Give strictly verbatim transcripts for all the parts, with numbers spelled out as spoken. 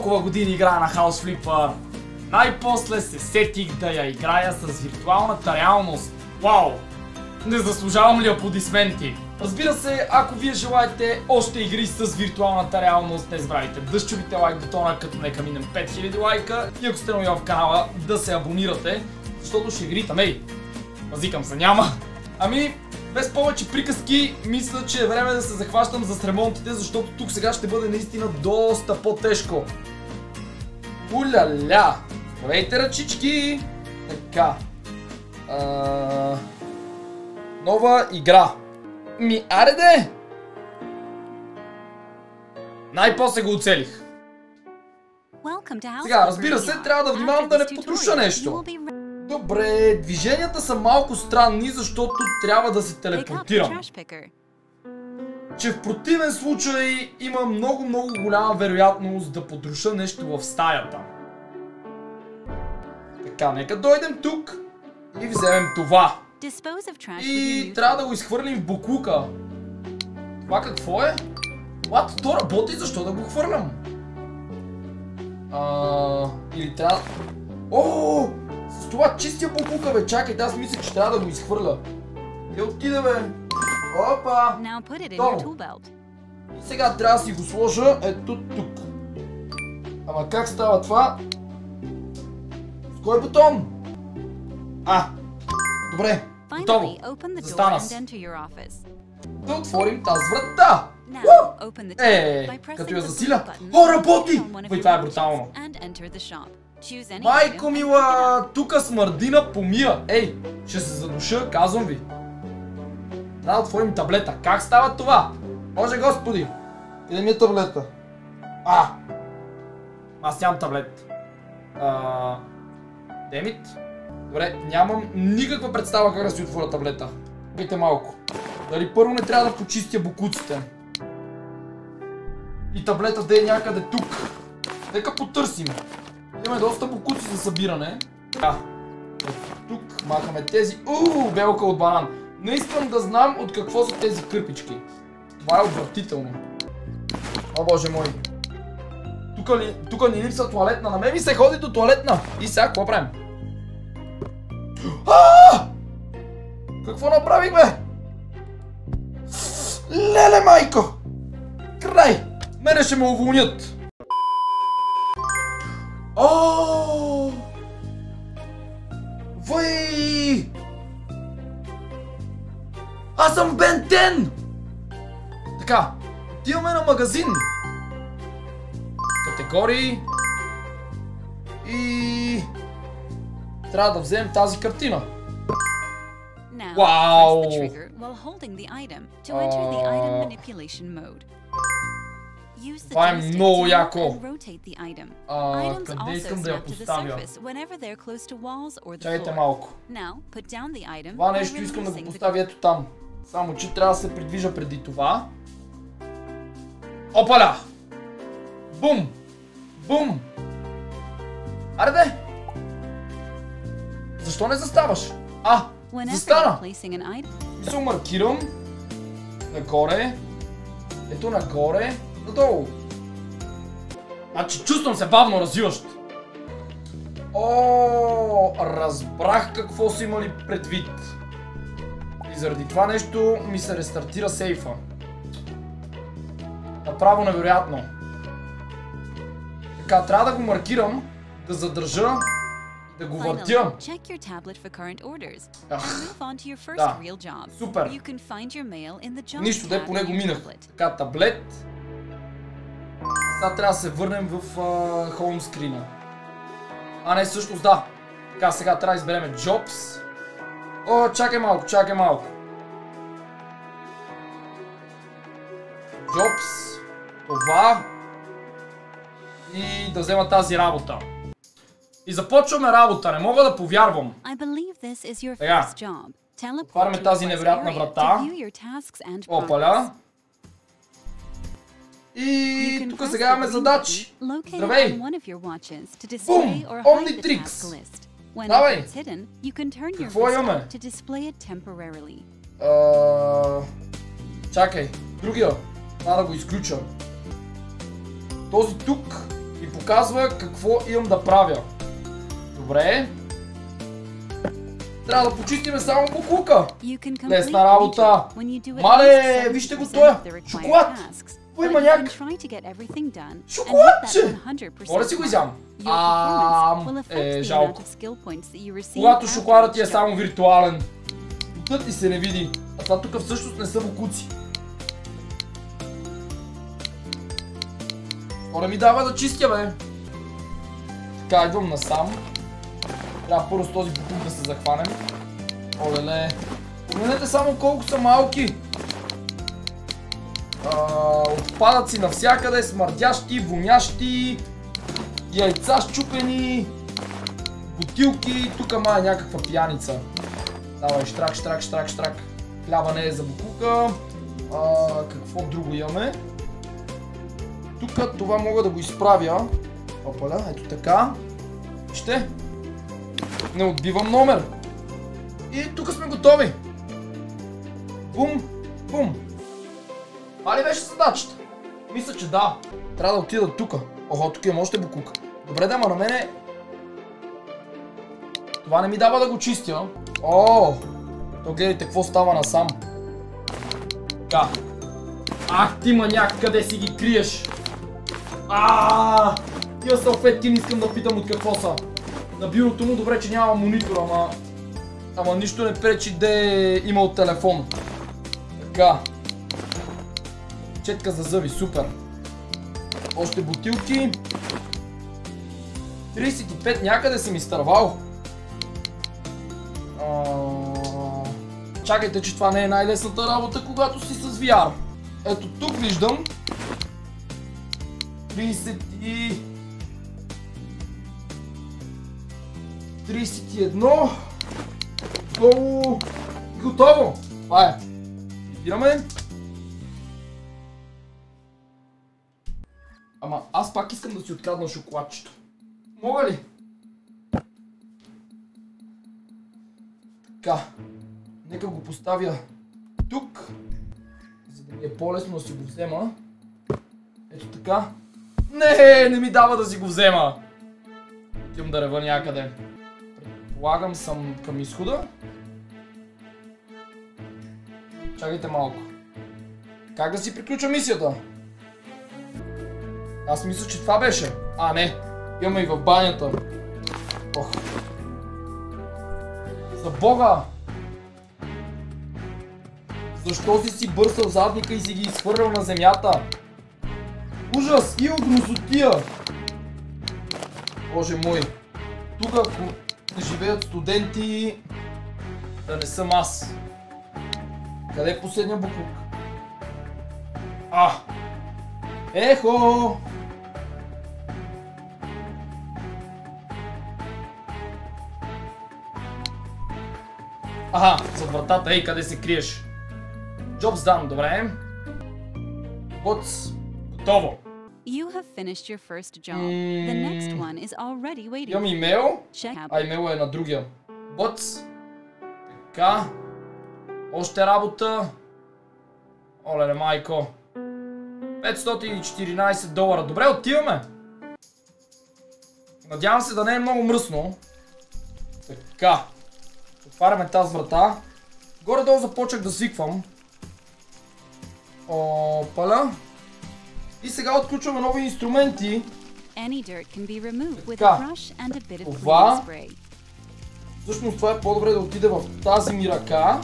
толкова години играя на House Flipper, най-после се сетих да я играя с виртуалната реалност. Вау! Не заслужавам ли аплодисменти? Разбира се, ако вие желаете още игри с виртуалната реалност, не забравяйте да щупите лайк бутона, като нека минем пет хиляди лайка, и ако сте нови в канала, да се абонирате, защото ще игрите, мей, мазикам се, няма. Ами, без повече приказки, мисля, че е време да се захващам с ремонтите, защото тук сега ще бъде наистина доста по-тежко. Уля-ля! Здравейте, ръчички! Така. А... Нова игра. Ми, аре де! Най-после го оцелих. Сега, разбира се, трябва да внимавам да не потруша нещо. Добре, движенията са малко странни, защото трябва да се телепортирам. Че в противен случай има много-много голяма вероятност да потруша нещо в стаята. Така, нека дойдем тук и вземем това. И трябва да го изхвърлим в буклука. Това какво е? What? То работи, защо да го хвърлям? А, или трябва... О! С това чистия буклука, бе, чакайте, аз мисля, че трябва да го изхвърля. Де отиде, бе? Опа! Долу. И сега трябва да си го сложа ето тук. Ама как става това? С кой бутон? А! Добре, готово. Застана се. Да отворим тази врата. Е, като я засиля. О, работи! Бай, това е брутално. Майко мила, тука смърдина помия. Ей, ще се задуша, казвам ви. Трябва да отворим таблета. Как става това? Боже господи. Къде ми е таблета? А! Аз нямам таблет. Демит. Добре, нямам никаква представа как да си отворя таблета. Чакайте малко. Дали първо не трябва да почистя буклуците? И таблета да е някъде тук. Нека потърсим. Имаме доста буклуци за събиране. А, тук махаме тези. Ууу, белка от банан. Не искам да знам от какво са тези кърпички. Това е отвратително. О, боже мой. Тук ни липса туалетна. На мен ми се ходи до туалетна. И сега, какво правим? Аааа! Какво направих, бе? Леле, майко! Край! Мене ще ме уволнят. Ооо! Въй! Аз съм Бен десет! Така, отиваме на магазин. Категории. И... трябва да вземем тази картина. Вау! Това е много яко. А, къде искам да я поставя? Чакайте малко. Това нещо искам да го поставя ето там. Само че трябва да се придвижа преди това. Опаля! Бум! Бум! Аре де! Защо не заставаш? А! Застана! И се маркирам. Нагоре. Ето нагоре. Надолу. Значи чувствам се бавно развиващ. О, разбрах какво са имали предвид. И заради това нещо ми се рестартира сейфа. Направо невероятно. Така, трябва да го маркирам, да задържа, да го въртя. Ах, да, супер. Нищо, де по него минах. Така, таблет. Сега трябва да се върнем в хоумскрина. А не, всъщност да. Така, сега трябва да изберем Jobs. О, чакай малко, чакай малко. Jobs. Това. И да взема тази работа. И започваме работа, не мога да повярвам. Сега, отваряме тази невероятна врата. Опаля. И тук сега имаме задачи. Здравей! Бум! Омнитрикс! Давай! Какво имаме? Чакай, другия. Трябва да го изключа. Този тук ми казва какво имам да правя. Добре. Трябва да почистиме само буклука. Лесна работа. Мале, вижте го тоя. Шоколад. Кой маняк? Шоколадче! Моля си го изям. Ам, е, жалко. Когато шоколадът ти е само виртуален, тът ти се не види. А това тук всъщност не са букуци. Оре ми дава да чистя, бе. Така, идвам насам. Трябва първо с този букук да се захванем. Олеле. Погледнете само колко са малки. Отпадъци навсякъде, смърдящи, вонящи, яйца счупени, бутилки, тук ма е някаква пияница. Давай, штрак, штрак, штрак, штрак. Хляба не е за букука. А, какво друго имаме? Тук това мога да го изправя. Опаля, ето така. Вижте. Не отбивам номер. И тук сме готови. Бум, бум. Това ли беше задачата? Мисля, че да. Трябва да отида тук. Охо, тук имам още букук. Добре, да, ма на мене... Това не ми дава да го чистя. О, то гледайте какво става насам. Така. Ах ти маняк, къде си ги криеш? Аааа! Тия салфетки не искам да питам от какво са. На бюрото му добре, че няма монитор, ама... Ама нищо не пречи да е имал телефон. Така. Четка за зъби, супер. Още бутилки. тридесет и пет някъде съм изтървал. А... Чакайте, че това не е най-лесната работа, когато си с ви ар. Ето тук виждам. тридесет и... тридесет и едно. Долу. Готово. Това е. Идираме. Ама аз пак искам да си открадна шоколадчето. Мога ли? Така. Нека го поставя тук. За да ми е по-лесно да си го взема. Ето така. Не, не ми дава да си го взема. Отивам да рева някъде. Предполагам съм към изхода. Чакайте малко. Как да си приключа мисията? Аз мисля, че това беше. А, не. Имаме и в банята. Ох. За Бога! Защо си си бърсал задника и си ги изхвърлял на земята? Ужас! И огносотия! Боже мой! Тук ако не живеят студенти, да не съм аз. Къде е последния буклук? А! Ехо! Аха, зад вратата, ей, къде се криеш? Job's done, добре. Готс, готово. You have finished your first job. The next one is already waiting. Имам имейл, а имейл е на другия. Готс. Така. Още работа. Оле, майко. петстотин и четиринайсет долара. Добре, отиваме. Надявам се да не е много мръсно. Така. Отваряме тази врата. Горе-долу започнах да свиквам. Опаля. И сега отключваме нови инструменти. Така. Това. Всъщност това е по-добре да отиде в тази ми ръка.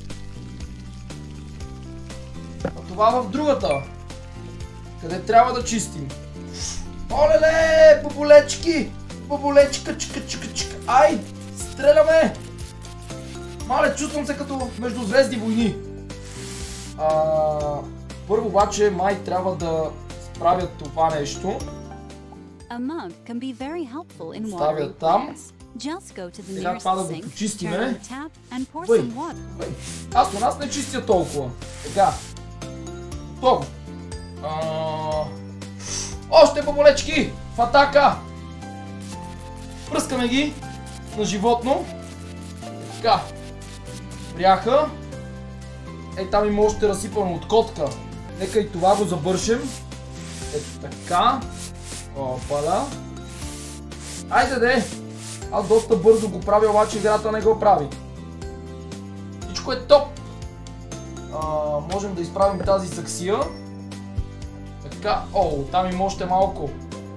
А това в другата. Къде трябва да чистим? Олеле, боболечки! Боболечка, чика, чика, чика. Ай! Стреляме! Мале, чувствам се като между звезди войни. А, първо обаче май трябва да справя това нещо. Ставя там. Сега това да го почистиме. Бъй, бъй. Аз на нас не чистя толкова. Така. Готово. А... Още боболечки! В атака! Пръскаме ги на животно. Така. Пряха. Ей, там има още разсипано от котка. Нека и това го забършим. Ето така. Опала. Айде де! Аз доста бързо го правя, обаче играта не го прави. Всичко е топ! А, можем да изправим тази саксия. Така, о, там има още малко.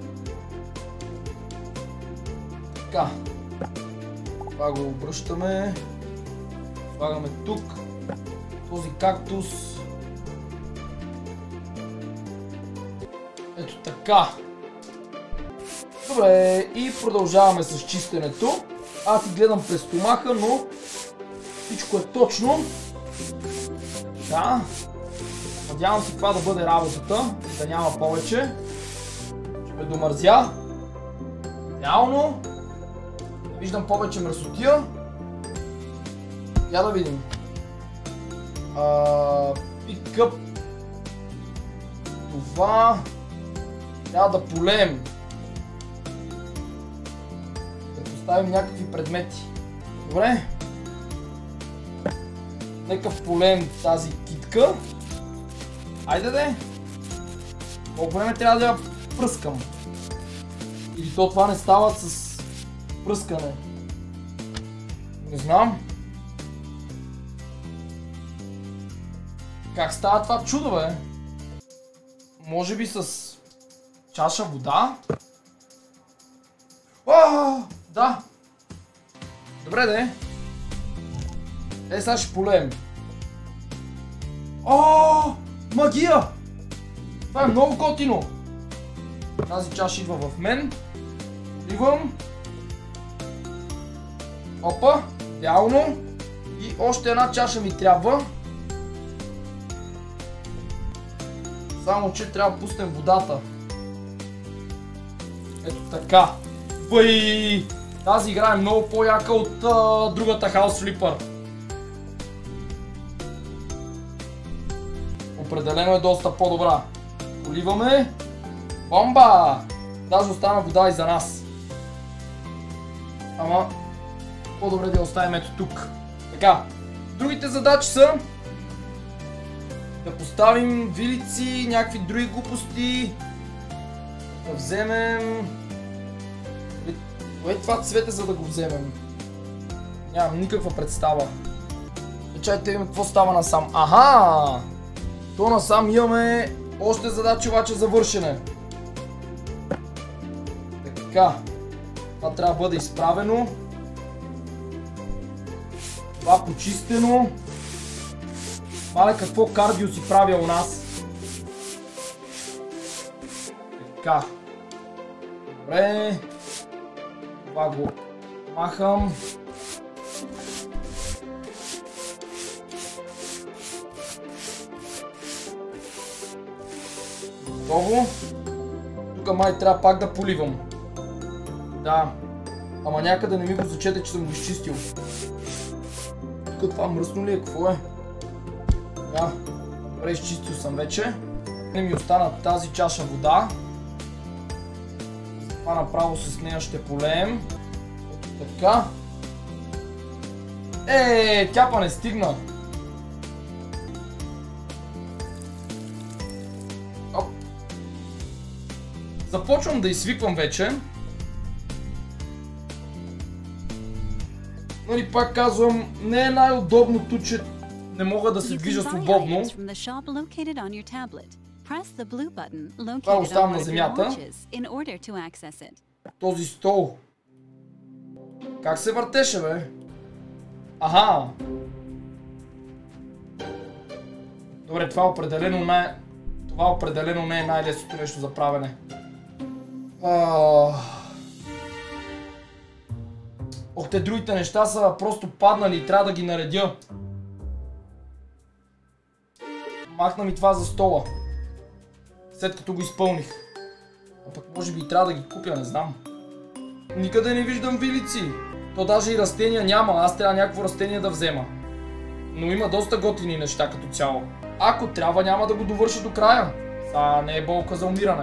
Така. Това го обръщаме. Слагаме тук. Този кактус. Ето така. Добре, и продължаваме с чистенето. Аз си гледам през стомаха, но всичко е точно. Да. Надявам се това да бъде работата, да няма повече. Ще ме домързя. Идеално. Не виждам повече мръсотия. Я да видим. Пикъп. Това. Трябва да полеем. Да поставим някакви предмети. Добре. Нека полеем тази китка. Айде де. Колко време трябва да я пръскам? Или то това не става с пръскане? Не знам. Как става това чудо, бе? Може би с чаша вода? О, да. Добре, де. Е, сега ще полеем. О, магия! Това е много готино. Тази чаша идва в мен. Вливам. Опа, идеално. И още една чаша ми трябва. Само че трябва да пуснем водата. Ето така. Бъй! Тази игра е много по-яка от а, другата House Flipper. Определено е доста по-добра. Поливаме. Бомба! Даже остана вода и за нас. Ама по-добре да я оставим ето тук. Така. Другите задачи са да поставим вилици, някакви други глупости. Да вземем... Кое е това цвете, за да го вземем? Нямам никаква представа. Чайте видим какво става насам. Аха! То насам имаме още задачи, обаче за вършене. Така. Това трябва да бъде изправено. Това почистено. Мале какво кардио си правя у нас. Така. Добре. Това го махам. Готово. Тук май трябва пак да поливам. Да. Ама някъде не ми го зачете, че съм го изчистил. Тук това мръсно ли е? Какво е? Да. Добре, изчистил съм вече. Не ми остана тази чаша вода. Това направо с нея ще полеем. Ето така. Е, тя па не стигна. Оп. Започвам да изсвиквам вече. Но и пак казвам, не е най-удобното, че не мога да се движа свободно. Това оставам на земята. Този стол. Как се въртеше, бе? Аха! Добре, това определено не е... Това определено не е най-лесното нещо за правене. Ох, те другите неща са просто паднали и трябва да ги наредя. Махна ми това за стола. След като го изпълних. А пък може би и трябва да ги купя, не знам. Никъде не виждам вилици. То даже и растения няма, аз трябва някакво растение да взема. Но има доста готини неща като цяло. Ако трябва, няма да го довърша до края. Това не е болка за умиране.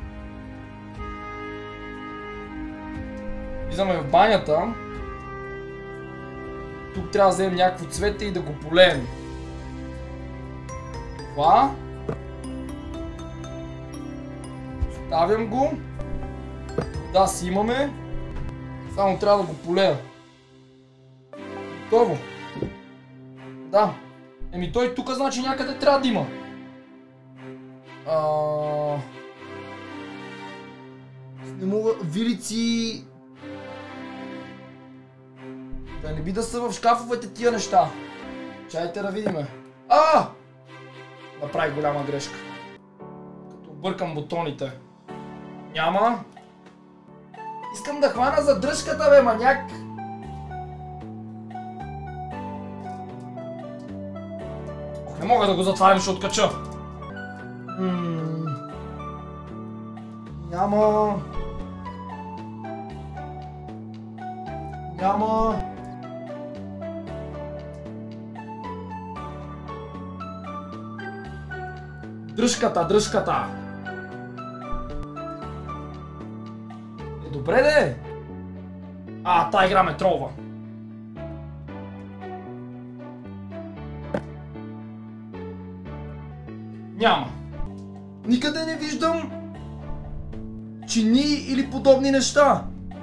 Влизаме в банята. Тук трябва да вземем някакво цвете и да го полеем. Това. Ставям го. Да, си имаме. Само трябва да го полея. Готово. Да. Еми той тук значи някъде трябва да има. А... Не мога... Вилици... Да не би да са в шкафовете тия неща. Чайте да видиме. А! Направи голяма грешка. Като бъркам бутоните. Няма. Искам да хвана задръжката, бе, маняк. Ох, не мога да го затварям, ще откача. М-м. Няма. Няма. Дръжката, дръжката. Е, добре де. А, та игра ме тролва. Няма. Никъде не виждам чини или подобни неща.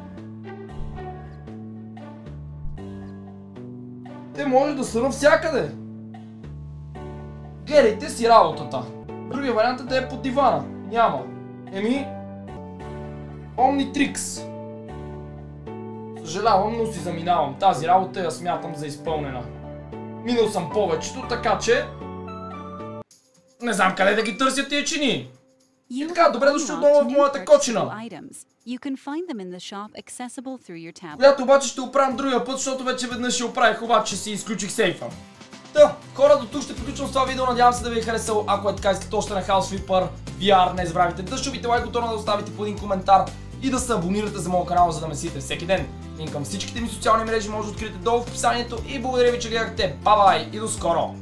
Те може да са навсякъде. Гледайте си работата. Другия вариант е да е под дивана. Няма. Еми... Omnitrix. Съжалявам, но си заминавам. Тази работа я смятам за изпълнена. Минал съм повечето, така че... Не знам къде да ги търся тия чини. И така, добре дошли отново в моята кочина. Която обаче ще оправям другия път, защото вече веднъж ще оправих, обаче си изключих сейфа. Та, хора, до тук ще приключвам с това видео, надявам се да ви е харесало. Ако е така, искате още на House Flipper ви ар, не забравяйте да щупите лайк бутона, да оставите по един коментар и да се абонирате за моят канал, за да ме следите всеки ден. Линк към всичките ми социални мрежи може да откриете долу в описанието и благодаря ви, че гледахте. Бай-бай и до скоро!